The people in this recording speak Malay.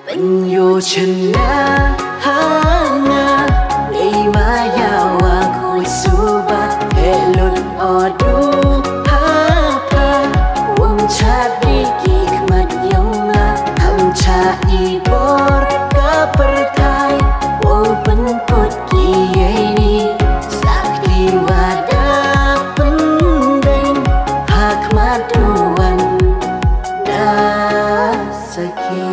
Penyo chena hanga Lei maya wa koi suba Helon odu hapa Wong chadi kikmat yonga Ham cha ibor kapertai Wo penput kieni Sakti wada pendeng Hak maduan da sakit